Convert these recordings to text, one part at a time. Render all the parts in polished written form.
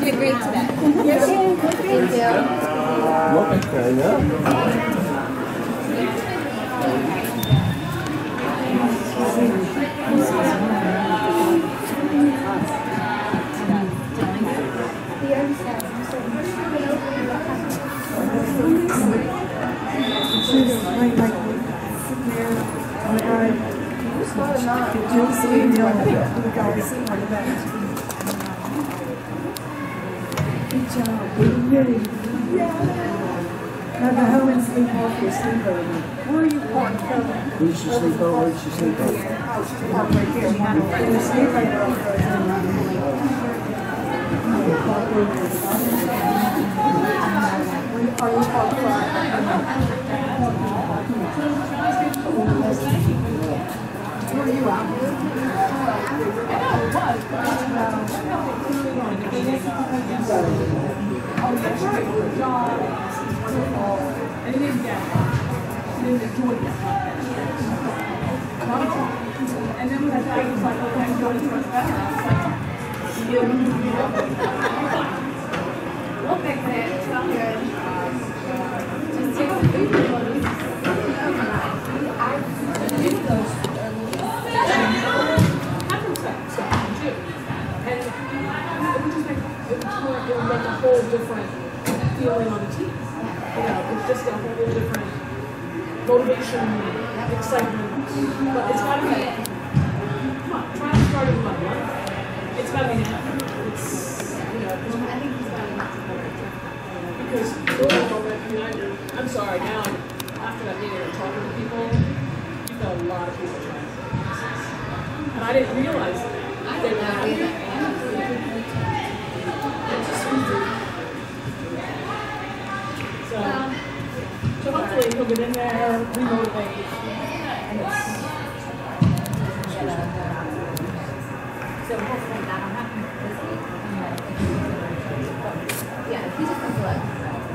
did great today. Yes, thank you. Okay, yeah. Now go home and sleep off your sleepover. Where are you parked? Where's your sleepover? Where's your sleepover? Oh, she's parked right there. The sleepover goes around. Are you parked front? Where are you out? Oh, that's right. And then, yeah, she didn't enjoy it. And then when I thought it was like, okay, I'm doing it much better, I was like, yeah. We'll fix it. It's not good. Just take some food photos. It would make a whole different feeling on the team. You know, it's just a whole different motivation, excitement. But it's got to be, come on, try to start it with one. It's got to be now. It's, you know, I think he's got enough to because early moment, I'm sorry, now, after that meeting and talking to people, you've got a lot of people trying to say this. And I didn't realize that. I didn't know either. So hopefully he'll get in there, remotivate, and it's... So hopefully that'll happen this week. Yeah, he just has to look.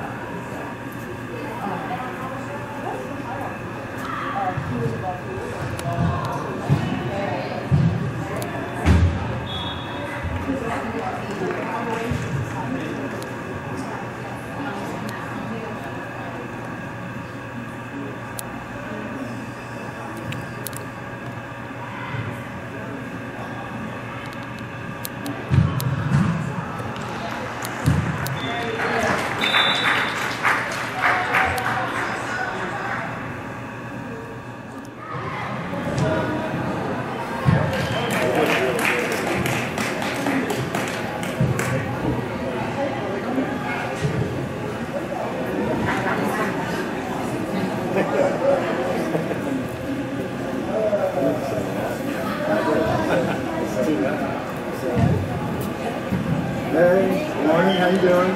Hey, morning, how you doing?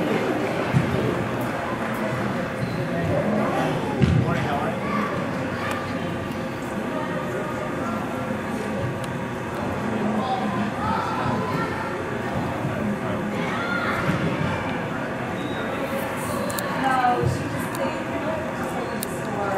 Morning, how are you? No, she just stayed just like in the store.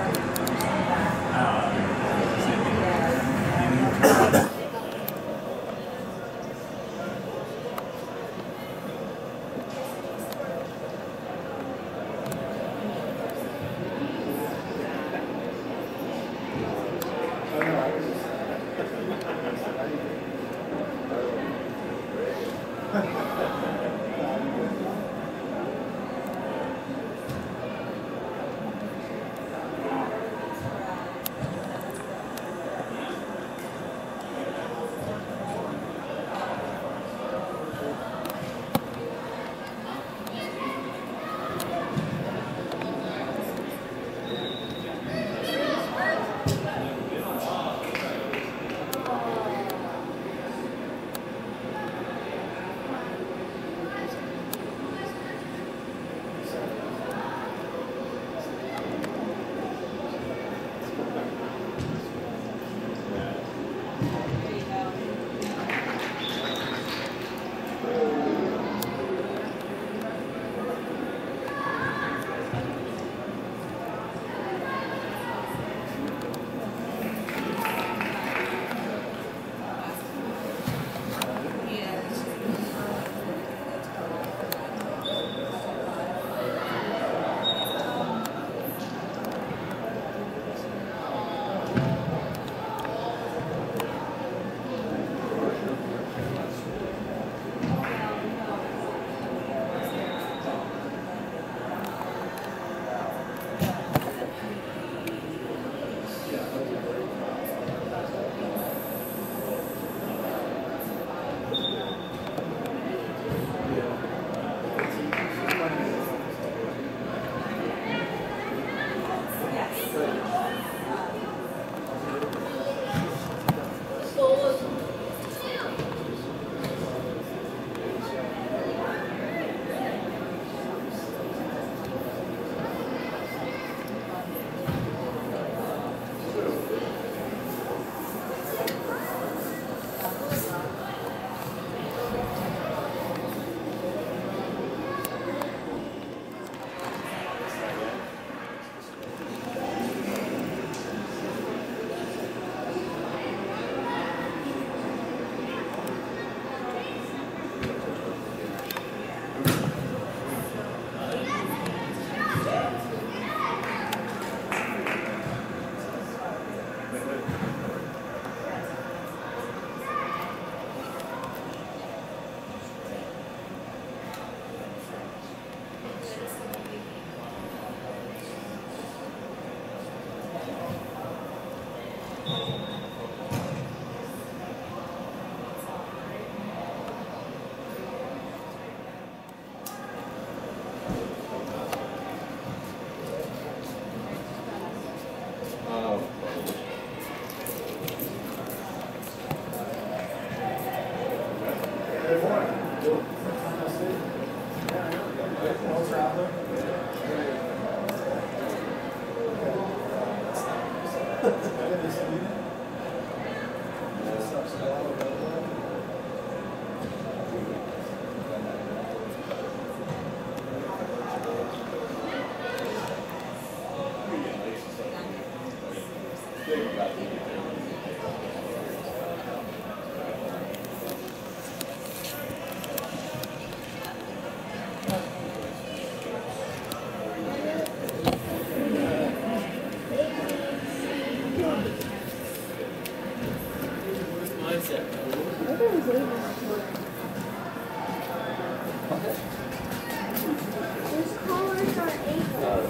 Those collars are able.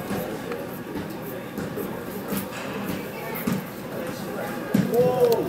Whoa!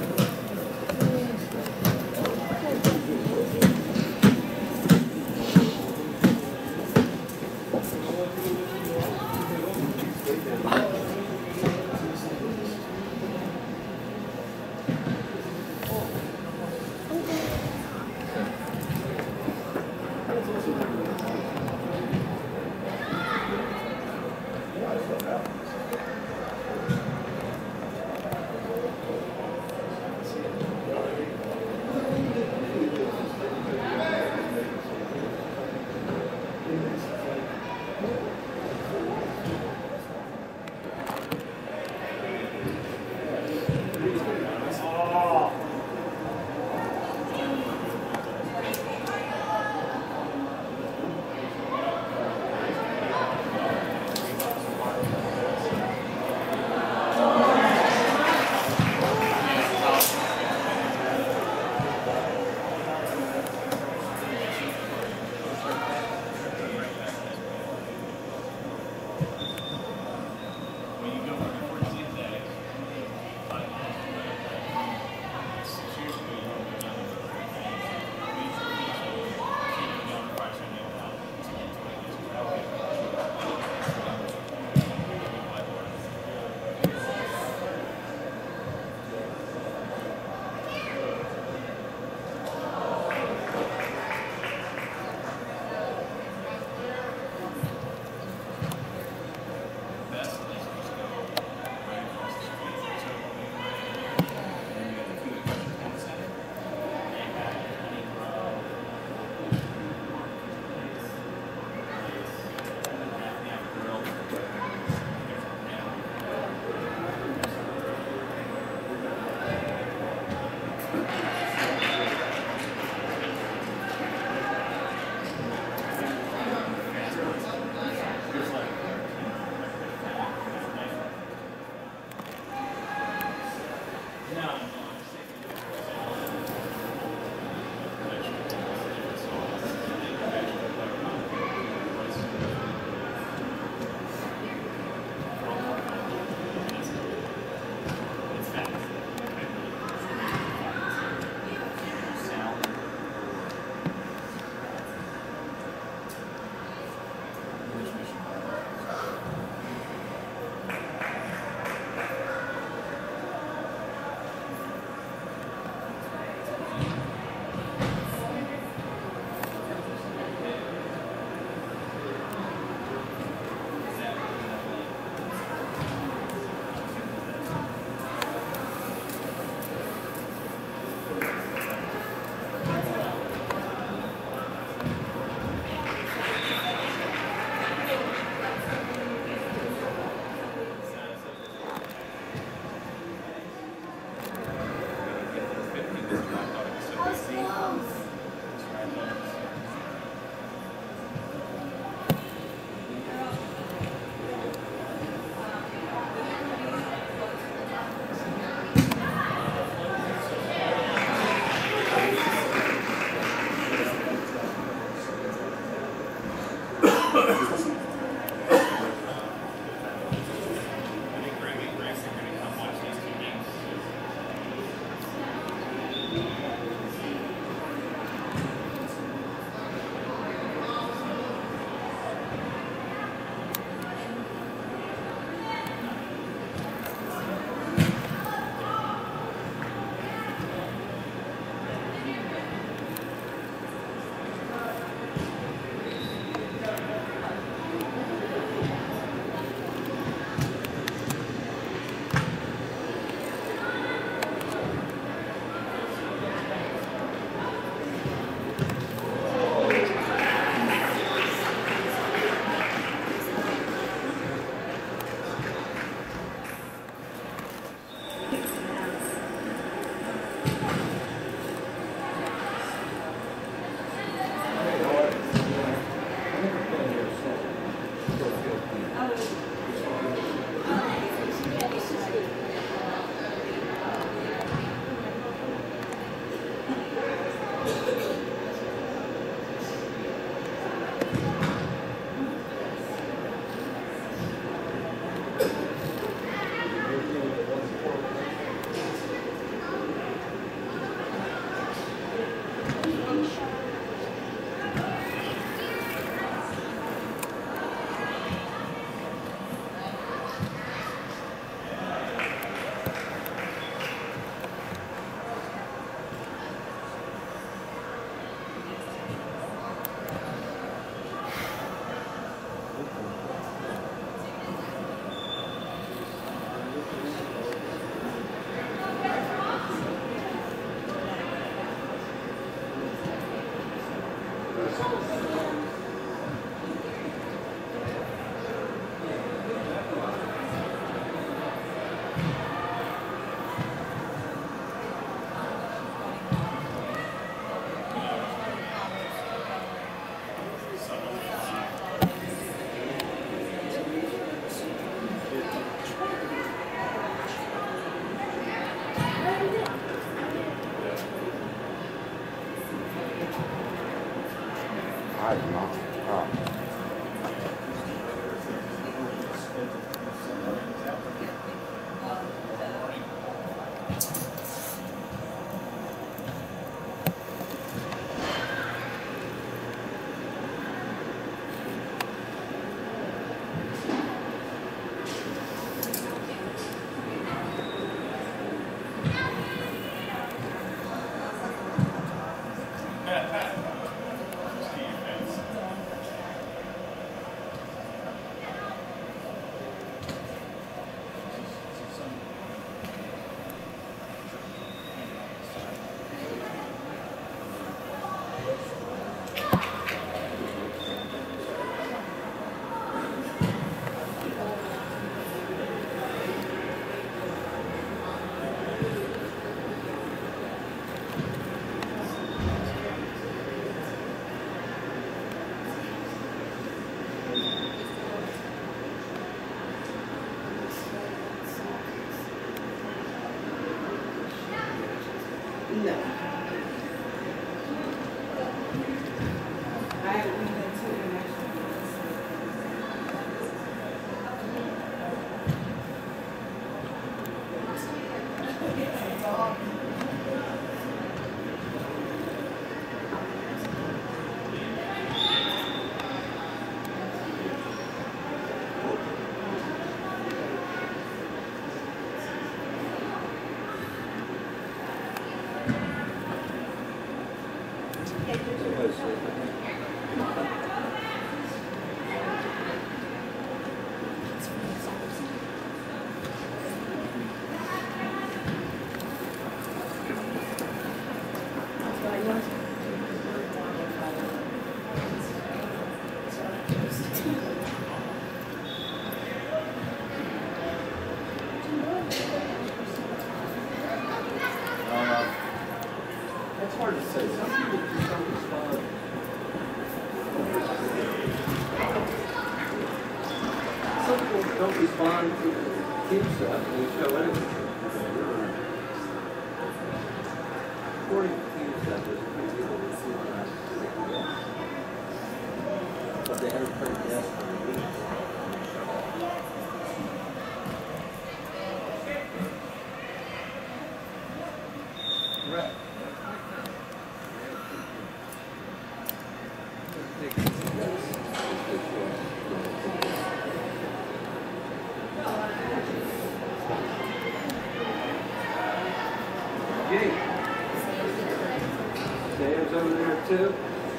I do not. No. I haven't been to international. It's hard to say. Some people just don't respond. Some people don't respond to team stuff when you show anything. According to team stuff, there's pretty people that see that. But they have a pretty yes for the week. Right. Jake. Sam's over there too.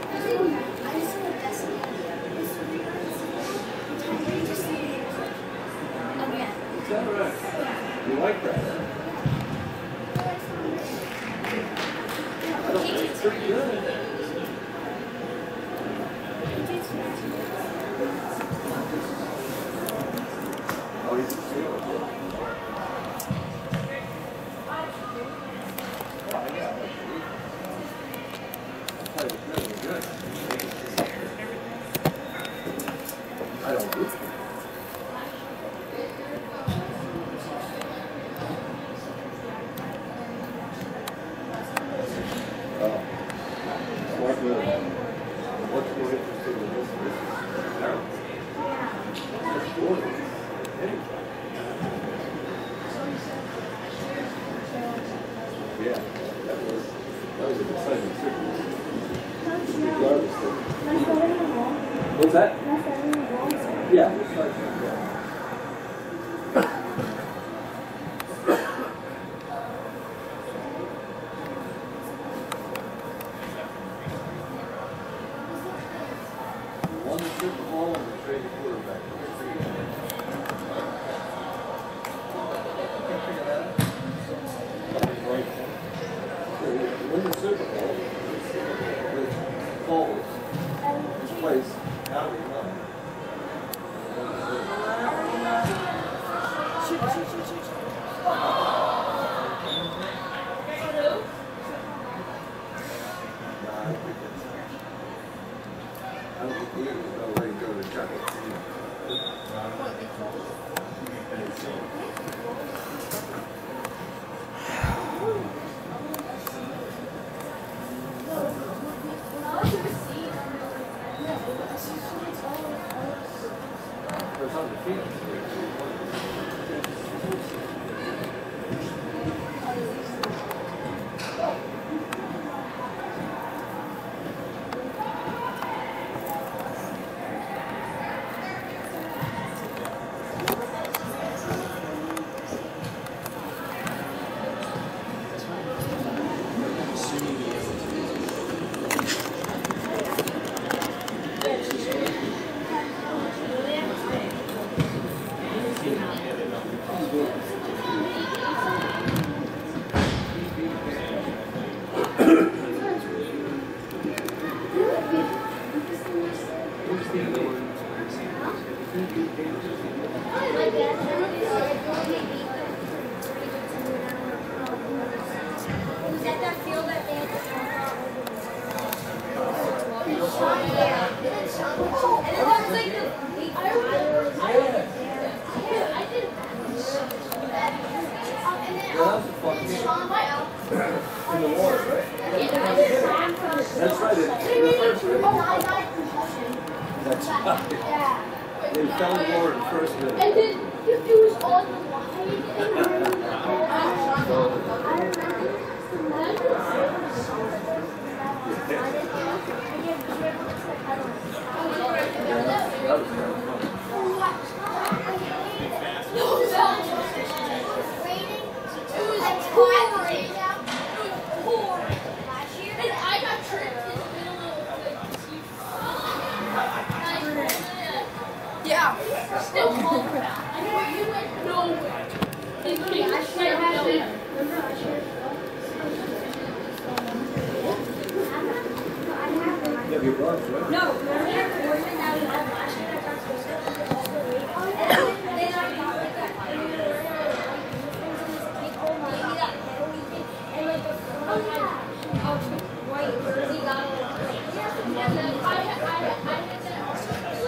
Is that right? You like that? I don't think it's pretty good. Oh, he's a seal. I don't do it. Smart move. What's more interesting than this? This is terrible. That's good. Yeah, that was an exciting sequence. Regardless of what's that? Yeah. Won the Super Bowl and the traded quarterback. Win the Super Bowl with Foles. In the water, right? That's right. In the first minute. That's right. They fell in the water in the first minute. And then it was on the line. I remember. That was kind of fun. Yeah. Still cold. You went nowhere. I should have been. Yeah, we won, right? No, remember that tournament that we had last year that got specific? Then I got like that. And like the white jersey got and then I had that also.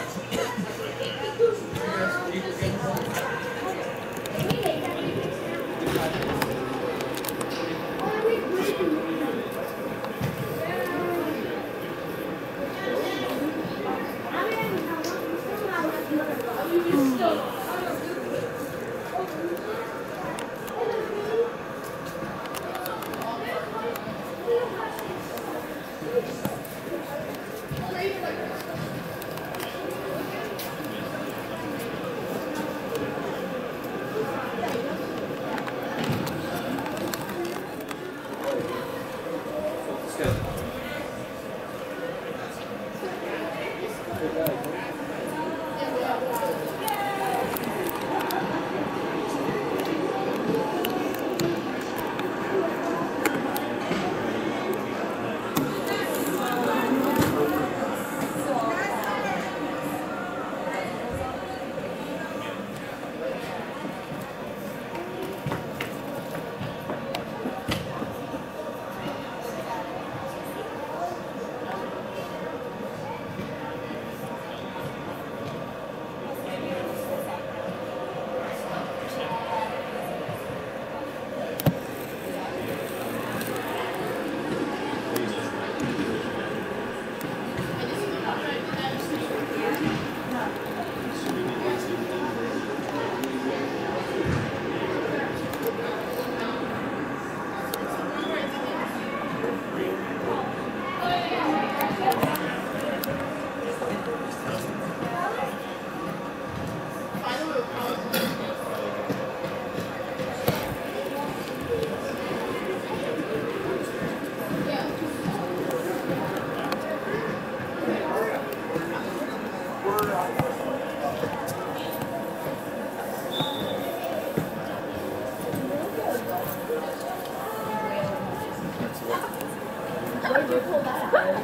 Where'd you pull that out?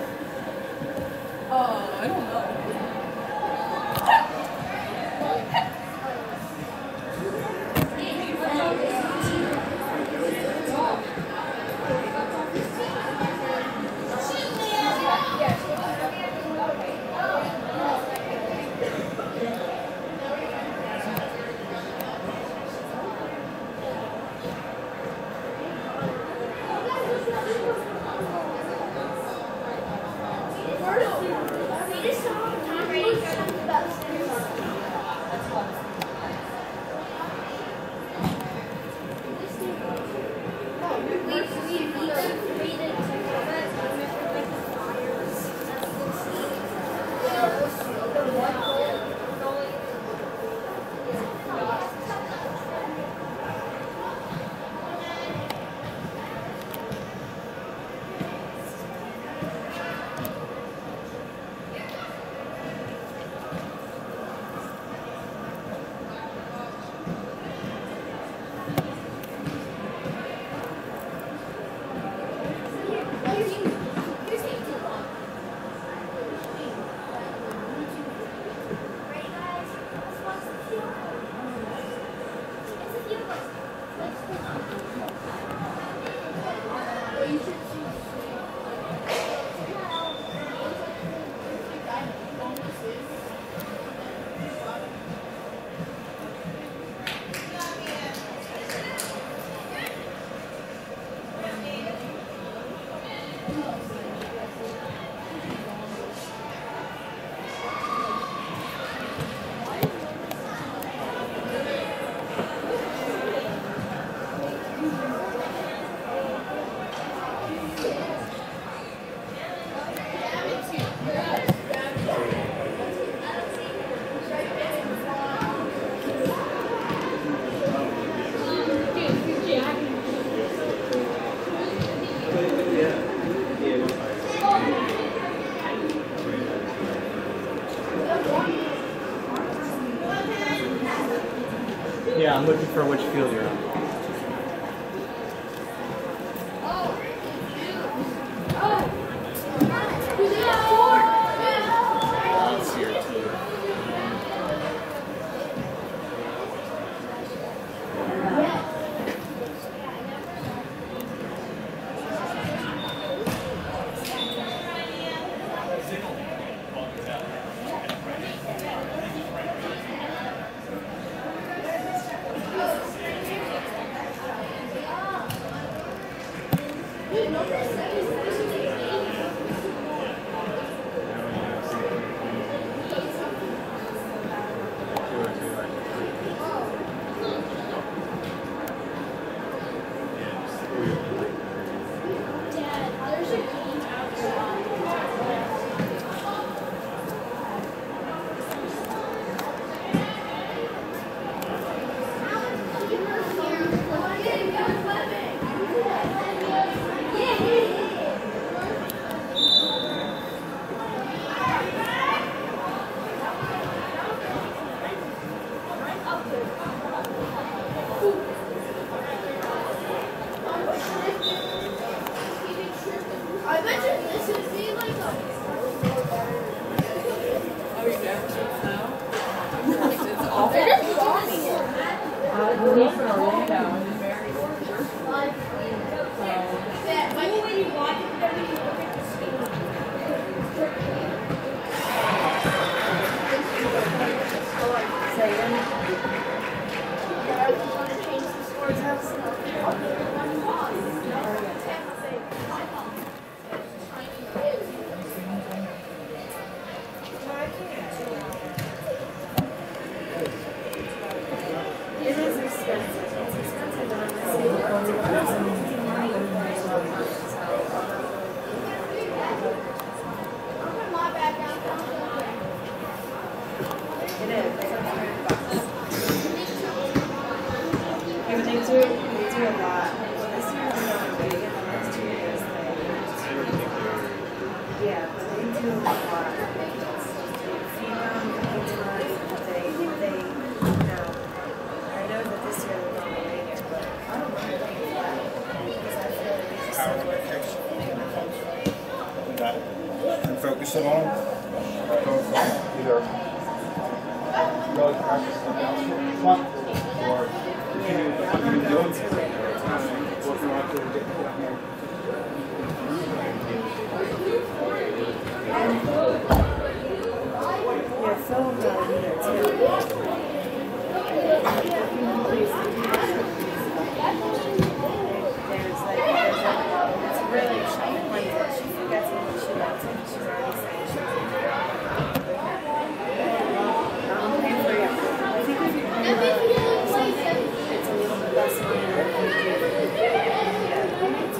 I don't know. Yeah, I'm looking for which field you're on. That's here too. And focus it on. Go from either really practice the down front or continue doing something. Working on it to get down here. Yeah, film there too. It's really shiny point that she forgets what she wants and she's already saying she's I'm paying for you. I think if you pay something, it's a little bit less money than if you do. It's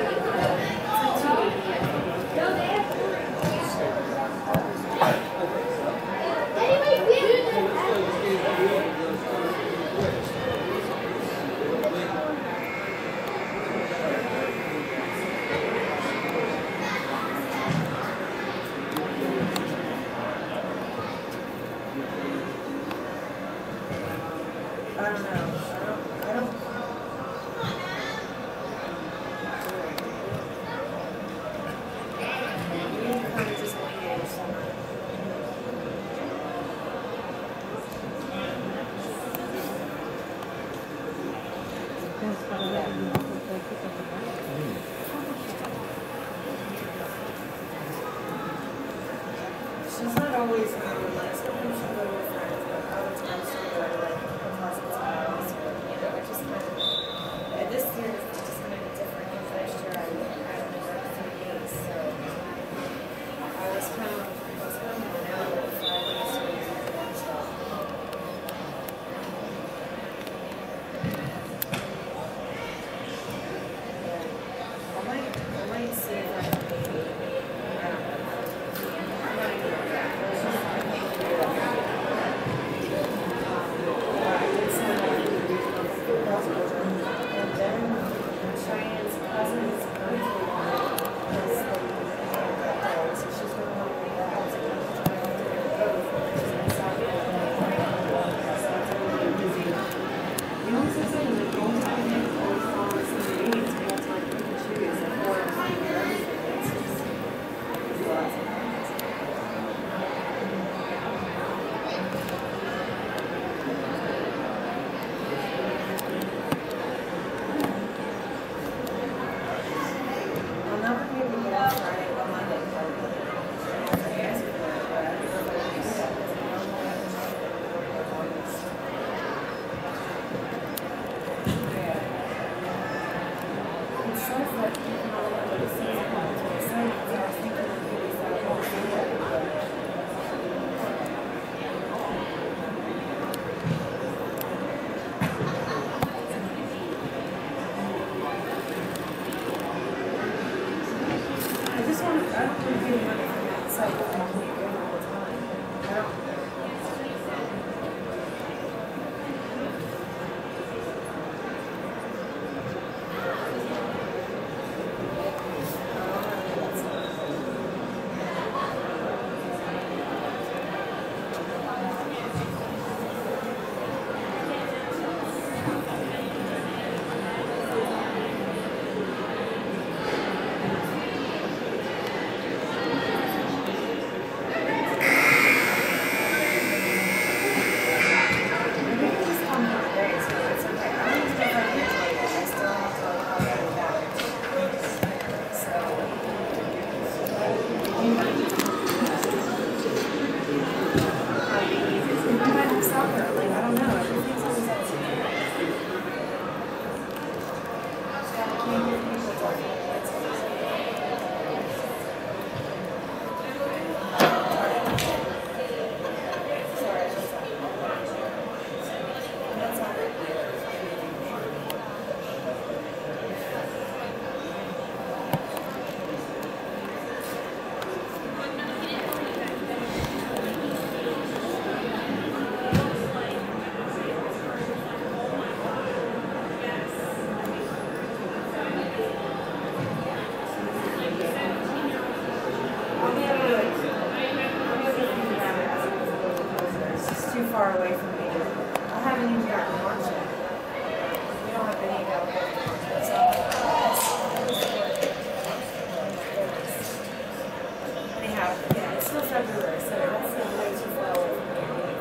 I don't know. I don't. You kind of just engage someone. She's not always on like sometimes she'll go with friends, but other times she'll go to like her cousin's house or it just kind of this year is just gonna be different because last year I only worked 3 days. don't want to do money from that site that I'm making all the time. I don't. Far away from me. I haven't even gotten to watch it. We don't have any available. So, anyhow, yeah, it's still February, so that's not way too far away from me.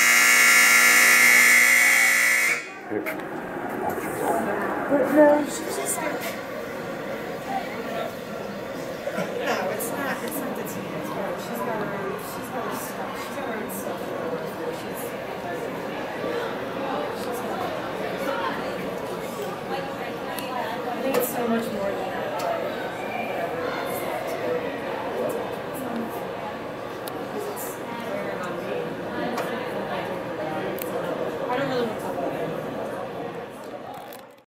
No, she's